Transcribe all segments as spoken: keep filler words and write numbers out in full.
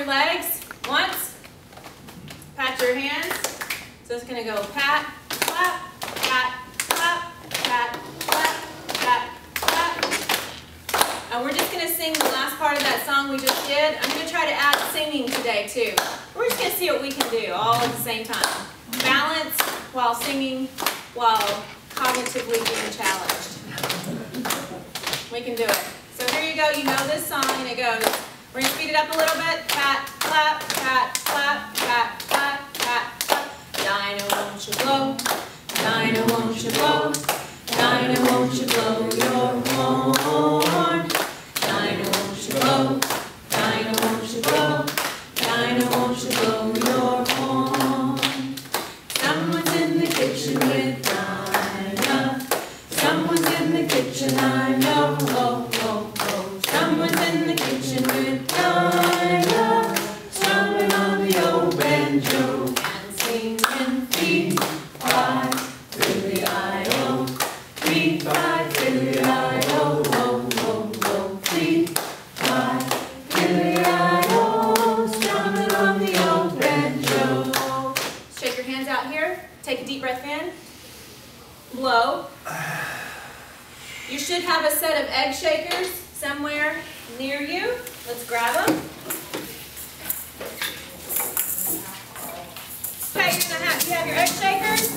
legs once. Pat your hands. So it's going to go pat, clap, pat, clap, pat, clap, pat, clap. And we're just going to sing the last part of that song we just did. I'm going to try to add singing today too. We're just going to see what we can do all at the same time. Balance while singing, while cognitively being challenged. We can do it. So here you go. You know this song, and it goes. We're going to speed it up a little bit. Pat, clap, pat, clap, pat, clap, pat, clap. Dinah, won't you blow? Dinah, won't you blow? Dinah, won't you blow your horn? Dinah, won't you blow? Dinah, won't you blow? Dinah, won't you blow your horn? Someone's in the kitchen with Dinah. Someone's in the kitchen, I know. Oh, oh, oh. Someone's in the kitchen with Dinah, strumming on the old banjo and singing fee, fi, fi, I, oh, fee, fi, fi, I, oh, oh, oh, oh, fee, fi, fi, I, oh, strumming on the old banjo. Shake your hands out here. Take a deep breath in. Blow. You should have a set of egg shakers somewhere near you. Let's grab them. Okay, you're gonna have, you have your egg shakers.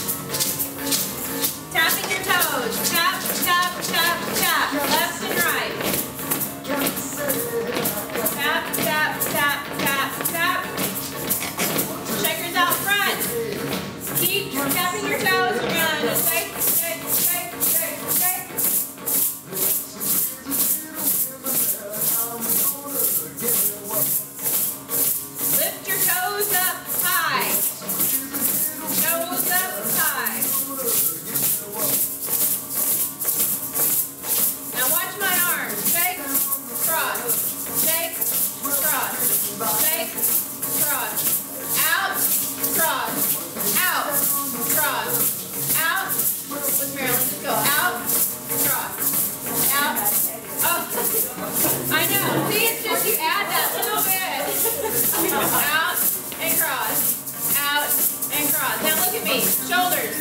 Tapping your toes. Tap, tap, tap, tap. Left and right. Tap, tap, tap, tap, tap. Shakers out front. Keep tapping your toes. We're gonna shake, shake, shake, shake, shake. Lift your toes up high. Toes up high. Now watch my arms. Shake, cross. Shake, cross. Shake, cross. Out, cross. Out, cross. Out. With Marilyn, just go out, cross. Out. Oh, I know. See, it's just you add that little bit. Out and cross. Out and cross. Now look at me. Shoulders.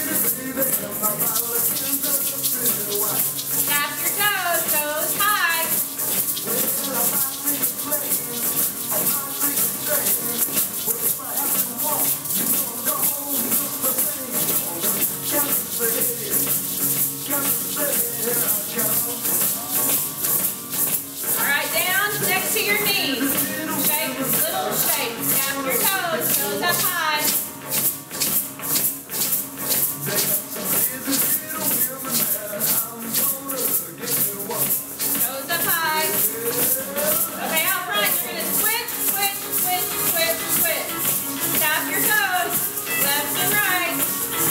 Tap your toes. Toes high. All right, down next to your knees. Shake, little shake. Tap your toes. Toes up high. Toes up high. Okay, out front, you're going to switch, switch, switch, switch, switch. Tap your toes. Left and right.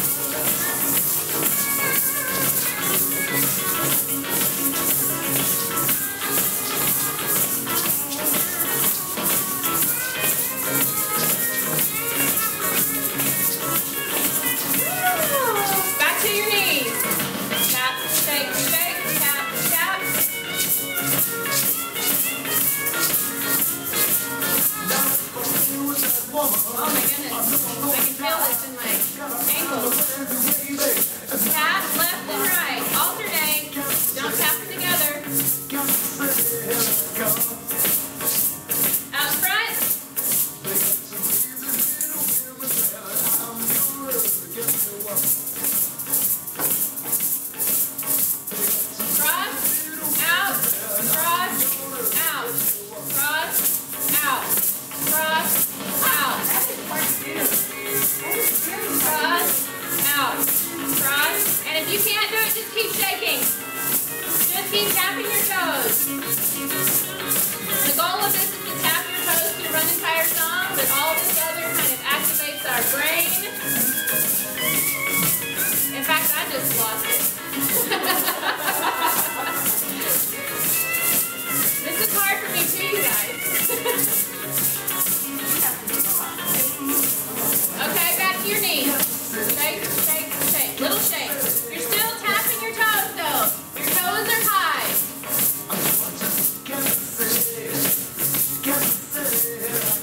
Back to your knees. Tap, shake, shake, tap, tap. Oh my goodness. I can feel this in my ankles. Tap left and right. Alternate. Don't tap them together. Out front. Cross, out, cross, out, cross, out, cross, out, cross, out, cross. And if you can't do it, just keep shaking. Just keep tapping your toes. The goal of this is to tap your toes through run the entire song, but all this other kind of activates our brain. In fact, I just lost it. This is hard for me too, you guys. Okay, back to your knees. Shake, shake, shake. Little shake. You're still tapping your toes though. Your toes are high.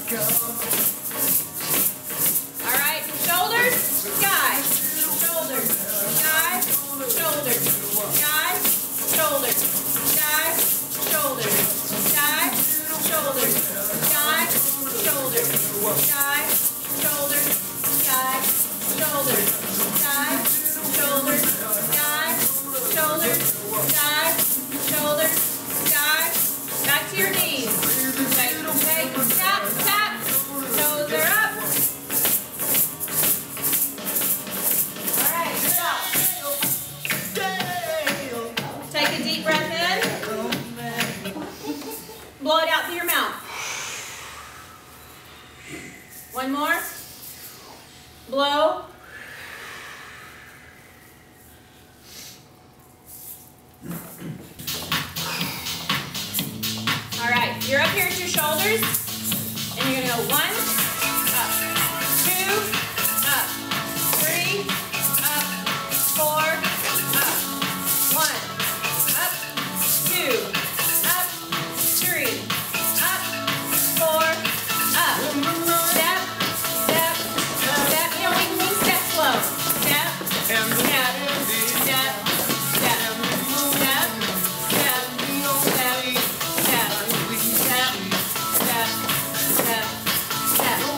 sky, shoulders, sky, shoulders, sky, shoulders, sky, shoulders, sky, shoulders, sky. Back to your knees. Shake, shake, tap, tap. Toes are up. All right, stop. Take a deep breath in. Blow it out through your mouth. One more. Blow. All right, you're up here at your shoulders, and you're gonna go one, up, two, up, three, up, four, up, one, up, two, up, three, up, four, up. Step, step, step. You don't make me step slow. Step, step, step, step, step, step, step, step, step, step, step, step.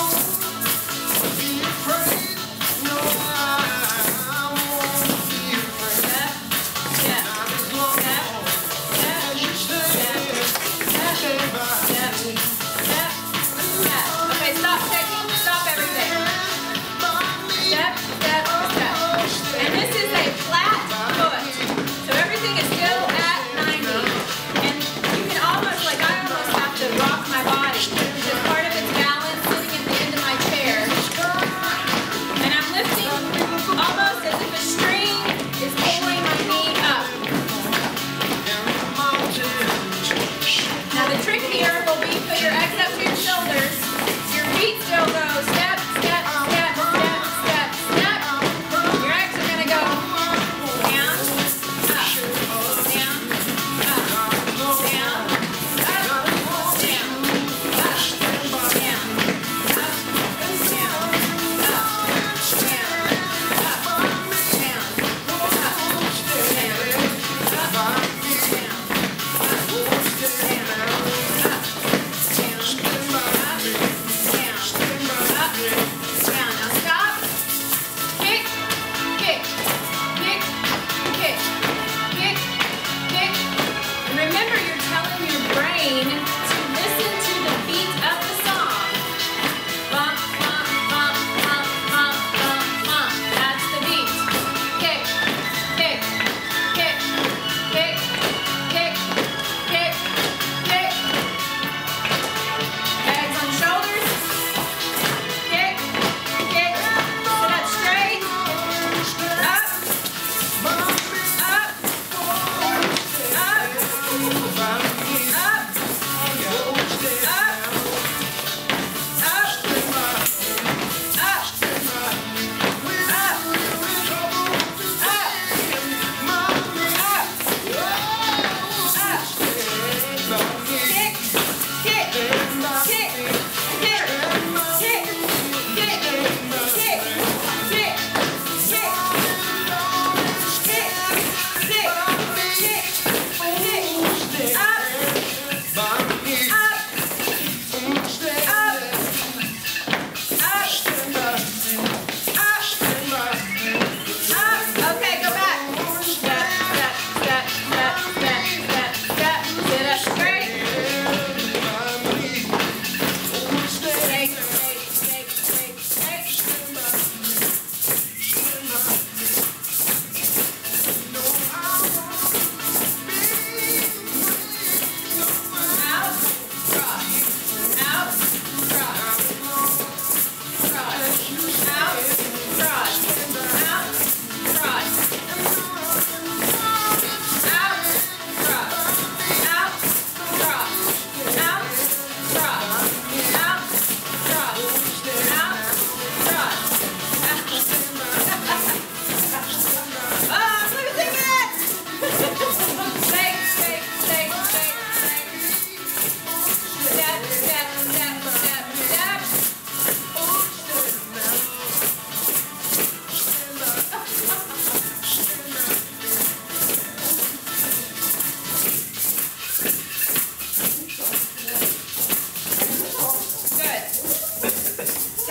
Okay, stop shaking. Stop everything. Step, step, step. And this is a flat foot. So everything is still at ninety. And you can almost, like I almost have to rock my body. Because part of it's balance sitting at the end of my chair. And I'm lifting almost as if a string is pulling my knee up. Now the trick here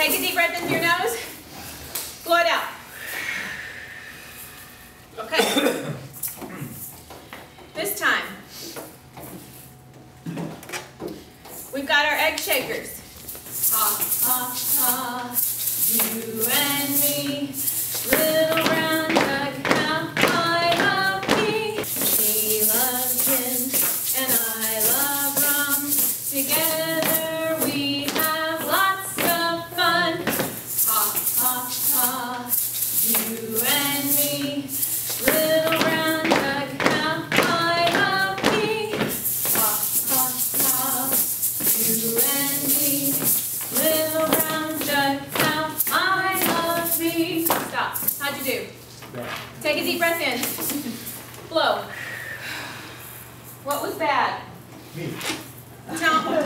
Take a deep breath in through your nose. Blow it out. Okay. This time, we've got our egg shakers. Ha, ha, ha, you and me, little brown duck, how I love me. She loves gin, and I love rum. Together we have lots of fun. Ha, ha, ha, you and me, little brown duck, how I love me. Ha, ha, ha, you and me, little brown duck, how I love me. Stop. How'd you do? Bad. Take a deep breath in. Blow. What was bad? Me. No.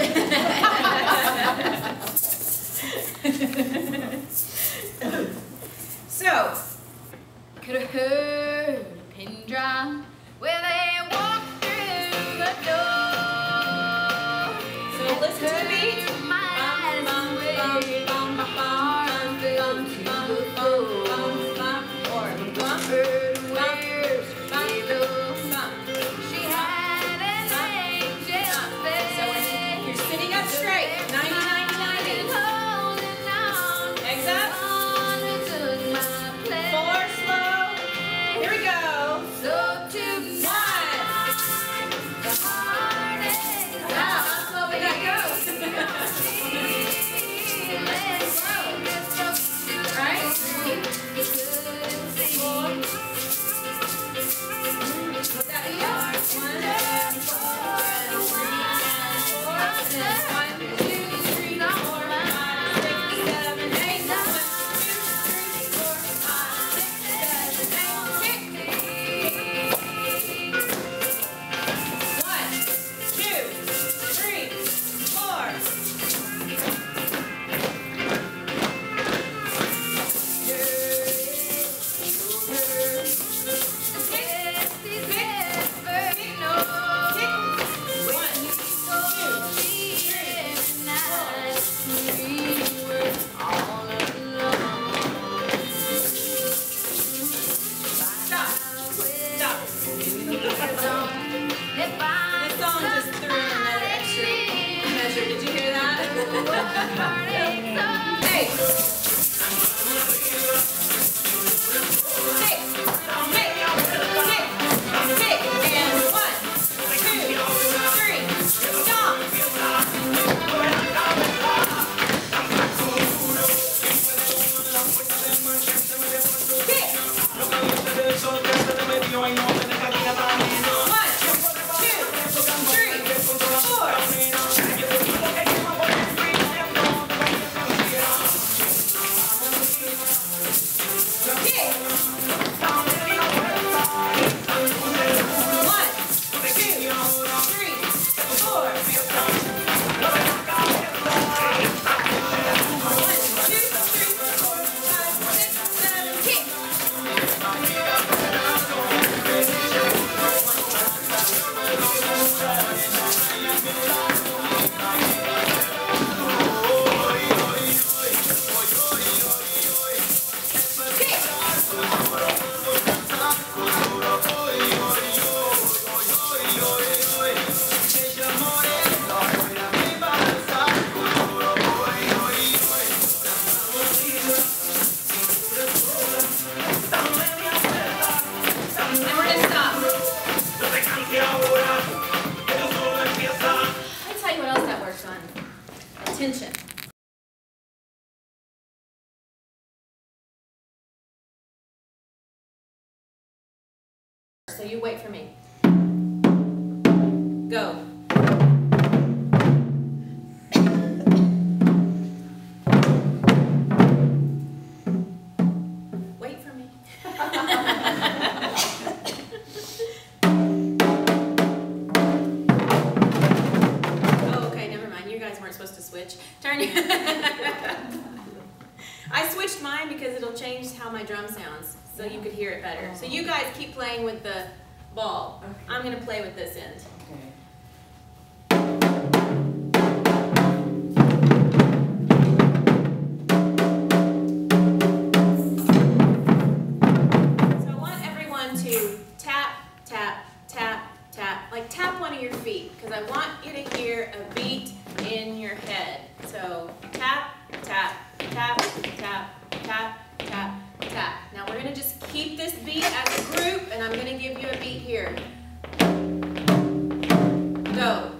So, could have heard a pin drop where they walked through the door. So listen to me. Bum, bum, bum, bum, bum, bum, bum, bum, bum, bum, bum, or bum, bum, bum, bum. She had an angel face. So when you're sitting up straight, ninety, ninety, ninety. Legs up. Four, slow. Here we go. So two, one. Wow, how slow we got go. Right? Four. Would that be it? One, two, four, and then one, two, three, four, five, six, seven, eight. One, two, three, four, five, six, seven, eight. One, two, three, four. Did you hear that? Hey! Hey! Hey! Hey! Hey! And one, two, three, stop! Attention. So you wait for me. Go. Wait for me. Oh, okay, never mind. You guys weren't supposed to switch. Turn your... I switched mine because it'll change how my drum sounds, so you could hear it better. So you guys keep playing with the ball. Okay. I'm going to play with this end. Okay. in your head. So tap, tap, tap, tap, tap, tap, tap. Now we're going to just keep this beat as a group, and I'm going to give you a beat here. Go.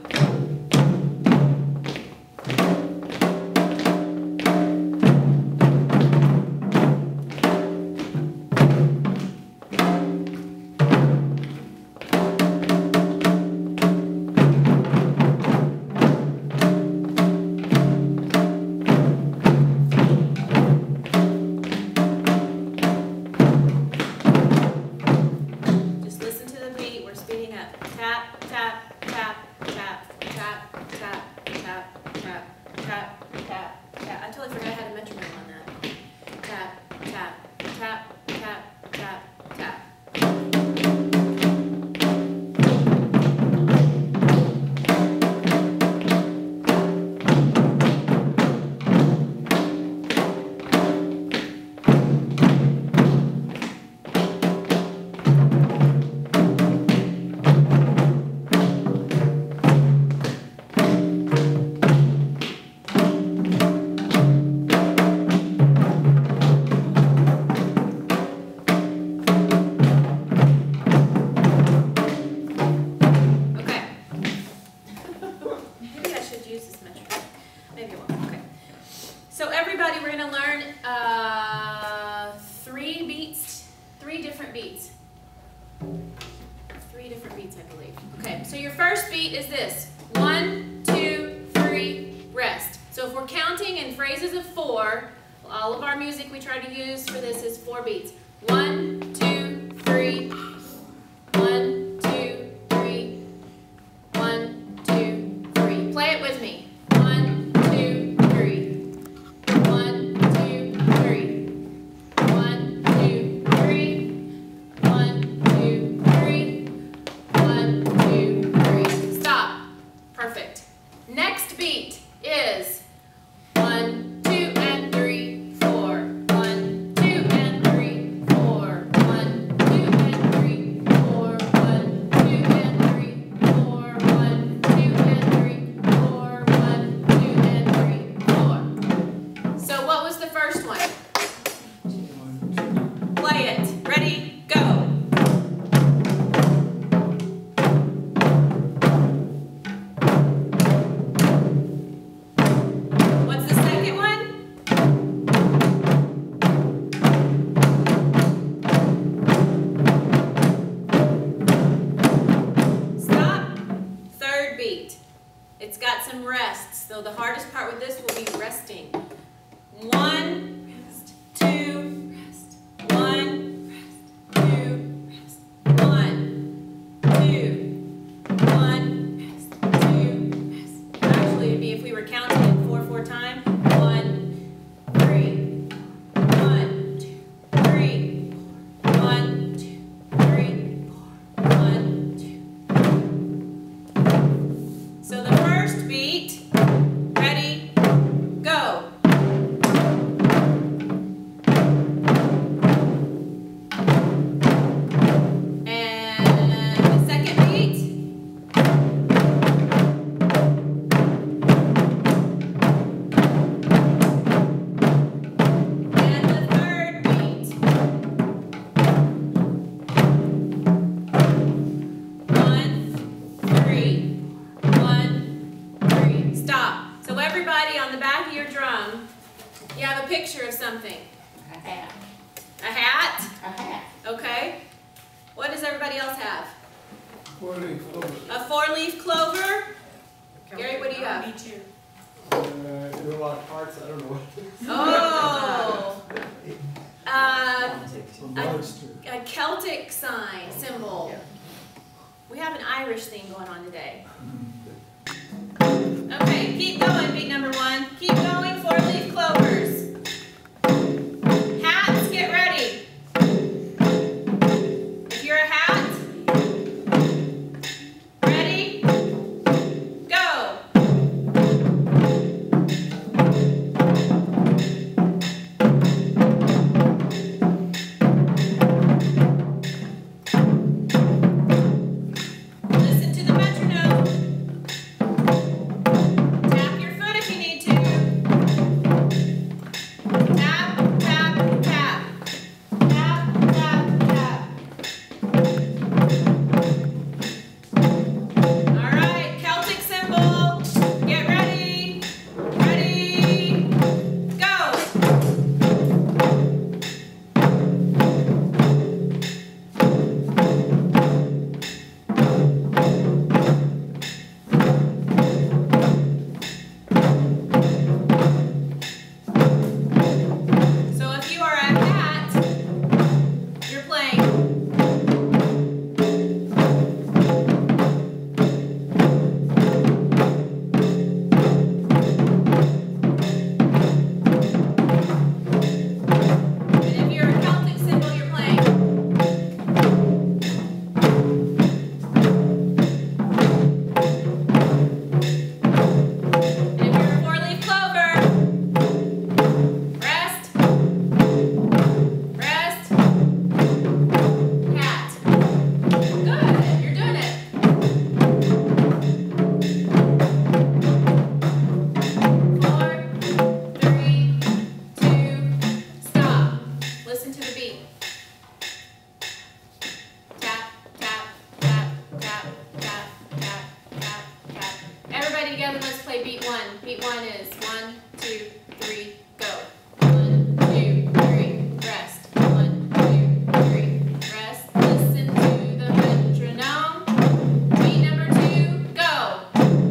Beat one is one, two, three, go. One, two, three, rest. One, two, three, rest. Listen to the metronome. Beat number two, go.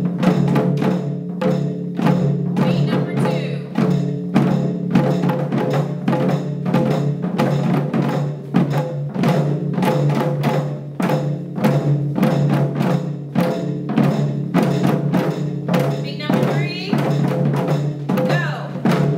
Beat number two. Beat number three, go.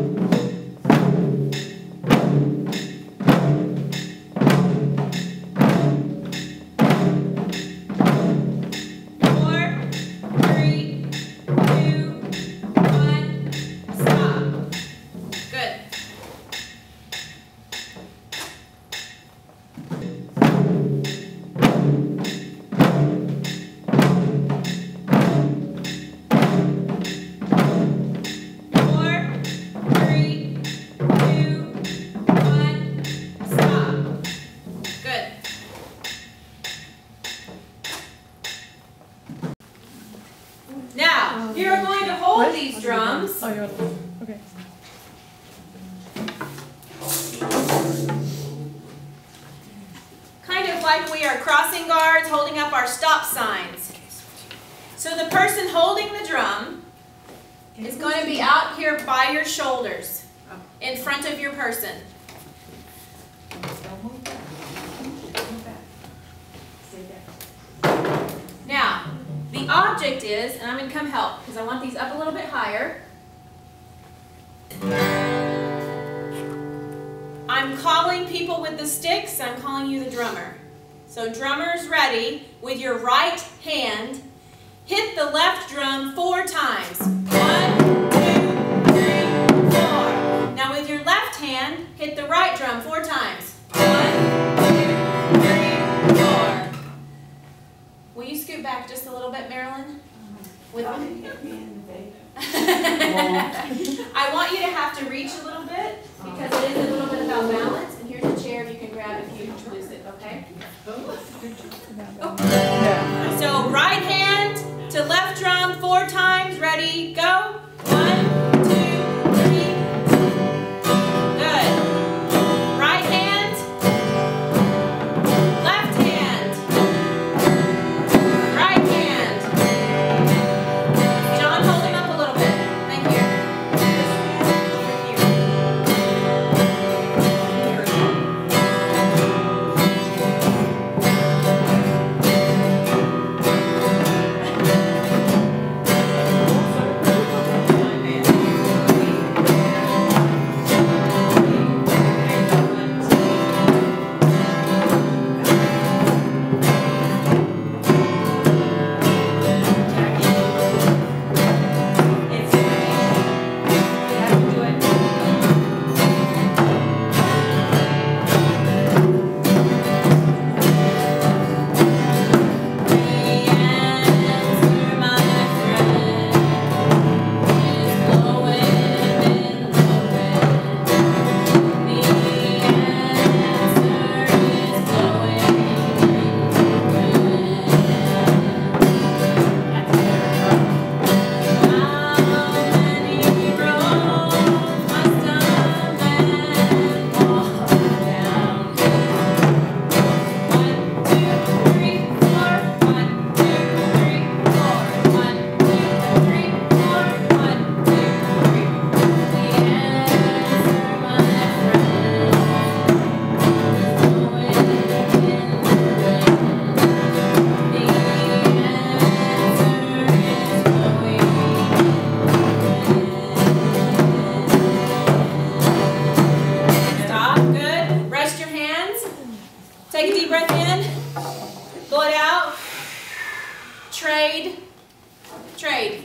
Four, three, two, one, stop. Good. Four, three, two, one, stop. Good. Now, you're going to hold these drums. Oh, you're okay. Kind of like we are crossing guards, holding up our stop signs. So the person holding the drum is going to be out here by your shoulders, in front of your person. Now, the object is, and I'm going to come help, because I want these up a little bit higher. I'm calling people with the sticks, I'm calling you the drummer. So drummers ready, with your right hand, hit the left drum four times. One, two, three, four. Now with your left hand, hit the right drum four times. One, two, three, four. Will you scoot back just a little bit, Marilyn? With I want you to have to reach a little bit, because it is a little bit about balance. And here's a chair you can grab if you lose it, okay? Oh. So right hand to left drum four times. Ready, go. One, two, three. Good. Right hand. Left hand. Right hand. John, hold him up a little bit. Thank you. Take a deep breath in, blow it out, trade, trade.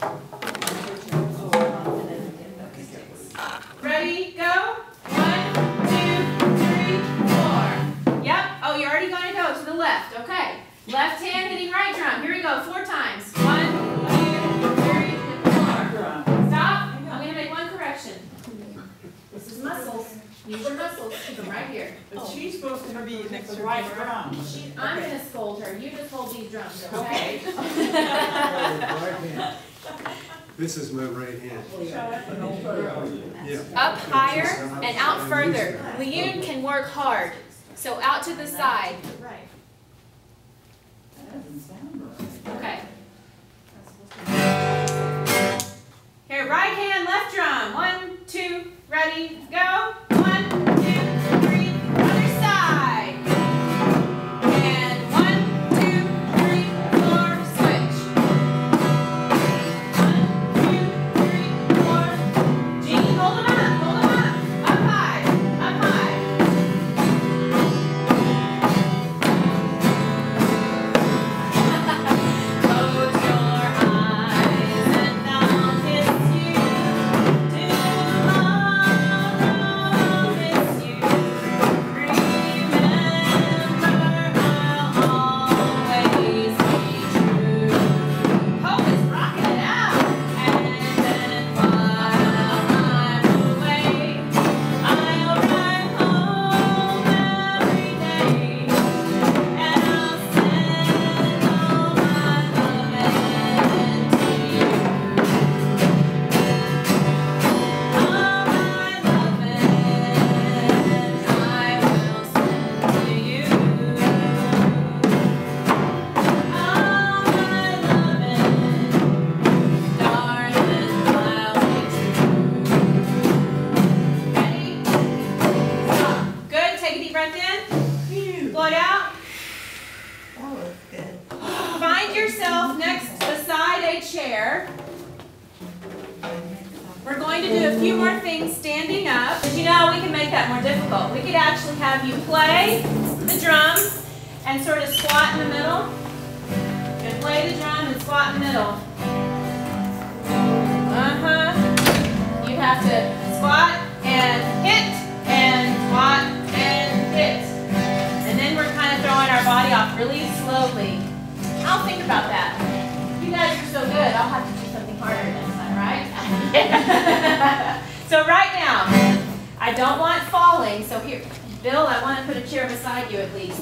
Ready, go. One, two, three, four. Yep, oh, you're already going to go to the left, okay. Left hand hitting right drum, here we go, four times. One, two, three, four. Stop, I'm going to make one correction. This is muscles. Use your muscles. Keep them right here. But oh. She's supposed to be next to the right drum. She, I'm okay. Going to scold her. You just hold these drums, okay? Okay. This is my right hand. Yeah. Up higher and out further. Liun can work hard. So out to the side. Okay. Here, right hand, left drum. One, two, ready, go. One, two, three, other side. And one, two, three, four, switch. One, two, three, four. Jean, hold them up, hold them up. Up high, up high. Close your eyes and I'll kiss you. Tomorrow miss you. Remember, I'll always be true. Hope is rocking it out. And then while I'm away, I'll ride home every day. And I'll send all my loving to you. All my loving I will send to you. All my loving, darling, I'll be true. Ready? Stop. Good. Take a deep breath in. Blow it out. That was good. Find yourself next beside a chair. We're going to do a few more things standing up. As you know, we can make that more difficult. We could actually have you play the drum and sort of squat in the middle. You can play the drum and squat in the middle. Uh-huh. You have to squat and hit and squat and hit. And then we're kind of throwing our body off really slowly. I'll think about that. You guys are so good, I'll have to do something harder next time, right? So right now, I don't want falling, so here, Bill, I want to put a chair beside you at least.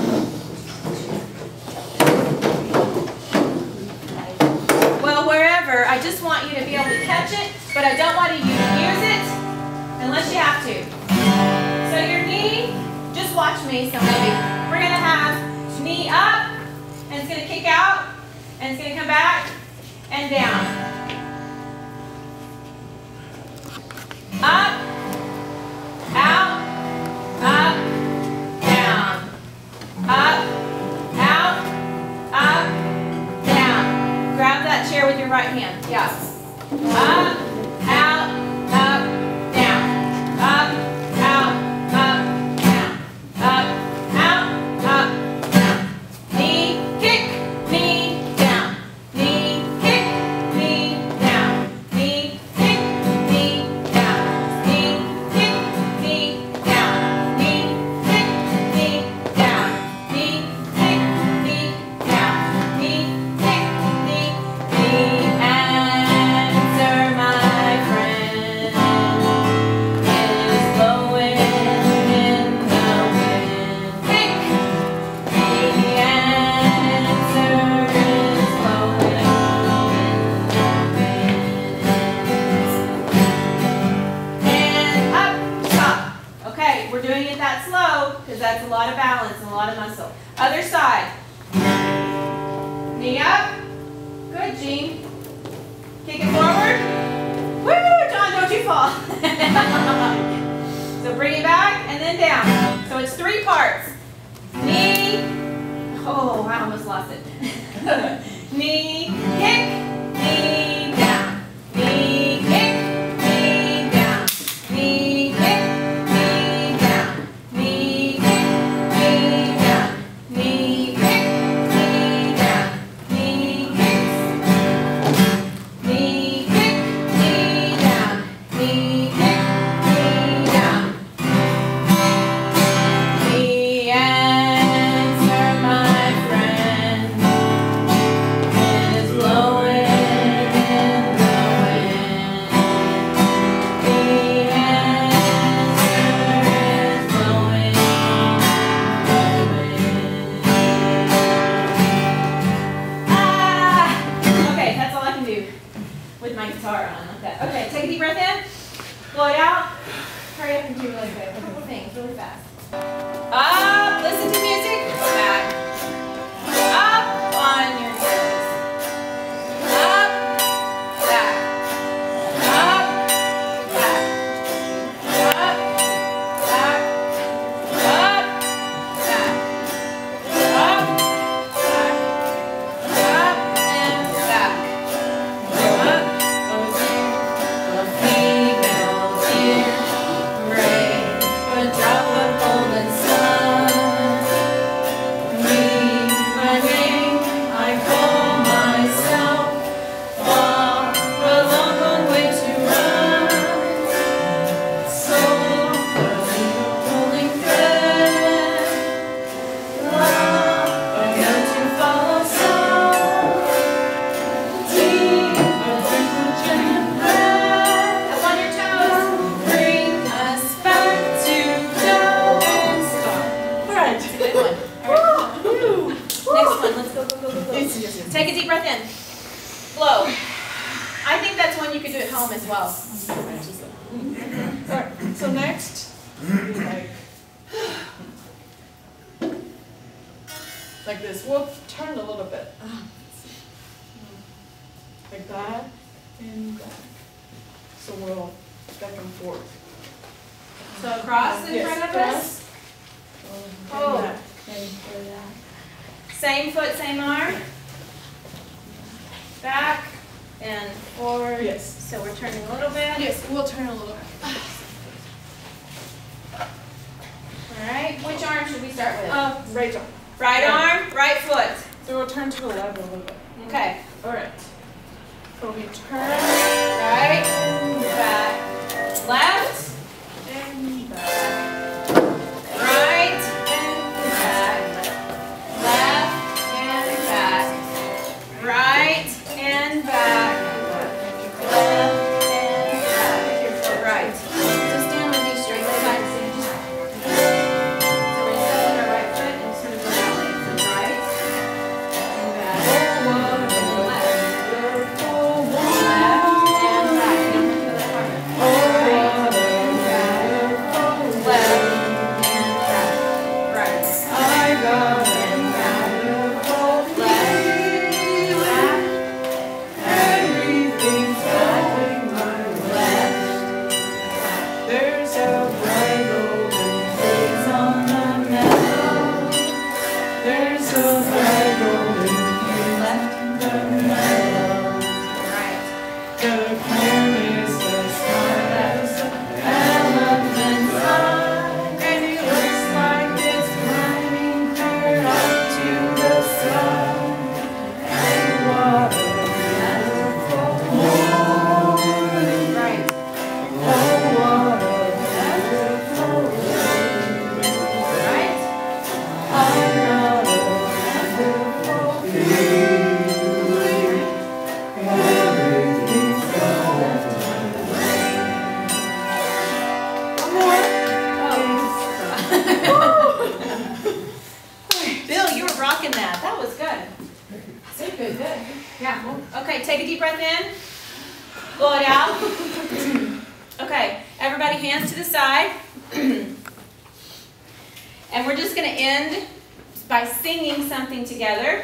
Well, wherever, I just want you to be able to catch it, but I don't want you to use it unless you have to. So your knee, just watch me, so maybe. We're going to have knee up, and it's going to kick out, and it's going to come back, and down. Up, out, up, down. Up, out, up, down. Grab that chair with your right hand. Yeah. Up, out, up, down. Up, out, up, down. Up, out, up, down. Knee, kick, knee, down. Knee, kick, knee, down. Knee, kick, knee, down. Knee, kick, knee, down. Knee, kick, knee, down. Knee, kick, knee, down. Knee, kick, knee, knee. Answer, my friend, is blowing in the wind. Kick. The answer is blowing in the wind. And up, stop. Okay, we're doing it that slow because that's a lot of balance and a lot of muscle. Other side. Knee up. Good, Jean. Kick it forward. Woo, John, don't you fall. So bring it back and then down. So it's three parts. Knee. Oh, I almost lost it. Knee, kick, knee, down. Knee, kick, knee, down. Knee, kick, knee, down. Knee, kick, knee, down. Knee, kick, knee, down. Knee, kick, knee, kick, knee, down. Knee, kick, knee, down. The answer, my friend, is blowing fun like that. Okay, take a deep breath in. Blow it out. Hurry up and do really quick. A couple things, really fast. Up, listen to music. Back. Up on your toes. Up, back. Up, back. Up, back. Up, back. Up, back. Up and back. Up, a female deer, gray, a drop of golden sun. Me, my name, I call myself, far, a long, long way to run. So, holding thread, love, I got to follow some. Deep, a giant breath. Up on your toes. Bring us back to go and start. All right. That's a good one. All right. Next one. Let's go, go, go, go, go. Take a deep breath in. Blow. I think that's one you could do at home as well. Alright, so next, like, like this. We'll turn a little bit. Like that and back. So we'll back and forth. So cross in Yes, front of cross. us. And Oh. back. And for that. Same foot, same arm. Back and forward. Yes. So we're turning a little bit. Yes, we'll turn a little bit. All right. Which arm should we start with? Uh, right arm. Right arm, right foot. So we'll turn to the left a little bit. Okay. Alright. So we turn Right, back, left, and back. right, and back, left, and back, right, and back, left, and back, right. So stand with me straight, lay back, so you just, so we're going to step on our right foot and sort of go that way, so right, and back, and left. Okay, take a deep breath in. Blow it out. Okay, everybody hands to the side. And we're just going to end by singing something together.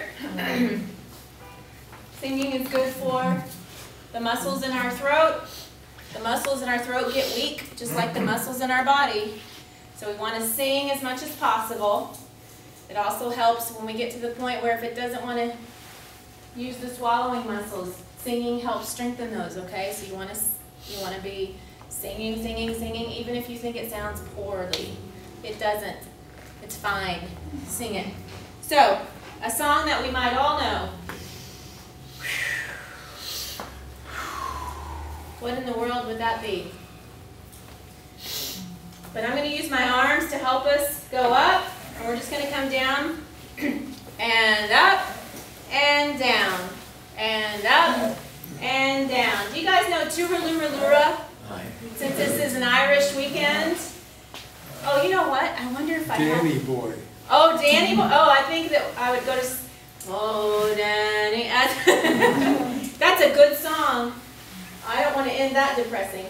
Singing is good for the muscles in our throat. The muscles in our throat get weak, just like the muscles in our body. So we want to sing as much as possible. It also helps when we get to the point where if it doesn't want to use the swallowing muscles, singing helps strengthen those, okay? So you want to you want to be singing, singing, singing, even if you think it sounds poorly. It doesn't. It's fine. Sing it. So, a song that we might all know. What in the world would that be? But I'm going to use my arms to help us go up, and we're just going to come down and up and down and up and down. Do you guys know Turaluralura? Since this is an Irish weekend. Oh, you know what? I wonder if I Danny have... boy. Oh, Danny boy. Oh, I think that I would go to... Oh, Danny. That's a good song. I don't want to end that depressing.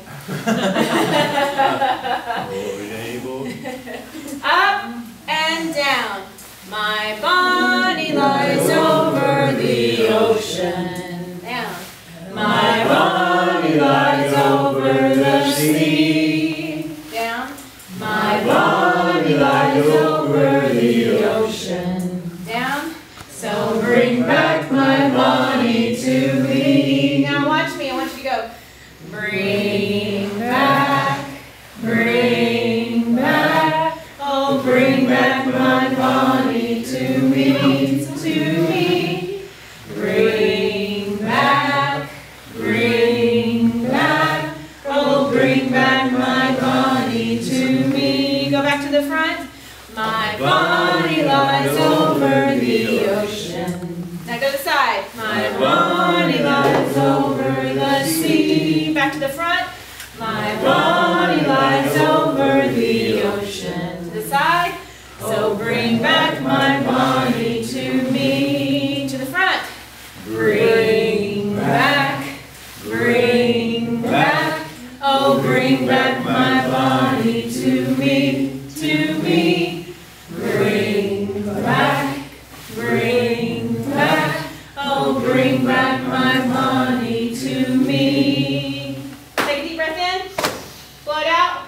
Up and down. My body lies over the ocean. Down. My body lies over the sea. Down. My body lies over the ocean. Down. So bring back my body to me. Now watch me. I want you to go. Bring back. Bring back. Oh, bring back my body to me. To me. Bring back. Bring back. Oh, bring back my body to me. Go back to the front. My body lies over the ocean. Now go to the side. My body lies over the sea. Back to the front. My body lies over the ocean. To the side. So bring back my body to me. To the front. Bring back. Bring back. Oh, bring back my body to me. To me. Bring back. Bring back. Oh, bring back my body to me. Take a deep breath in. Blow it out.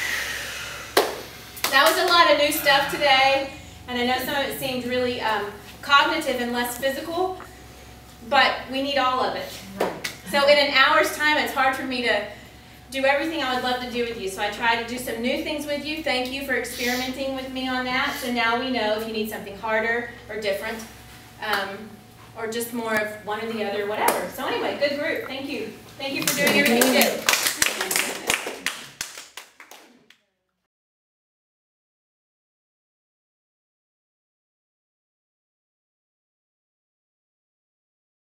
That was a lot of new stuff today, and I know some of it seemed really um, cognitive and less physical, but we need all of it. So in an hour's time, it's hard for me to do everything I would love to do with you. So I try to do some new things with you. Thank you for experimenting with me on that. So now we know if you need something harder or different, um, or just more of one or the other, whatever. So anyway, good group. Thank you. Thank you for doing everything you do.